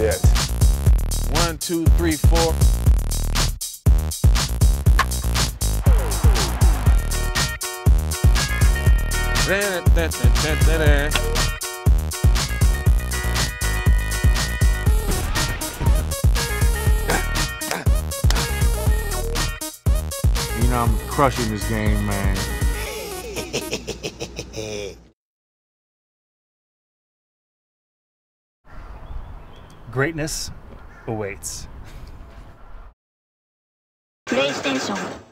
yet. 1, 2, 3, 4. You know, I'm crushing this game, man. Greatness awaits. PlayStation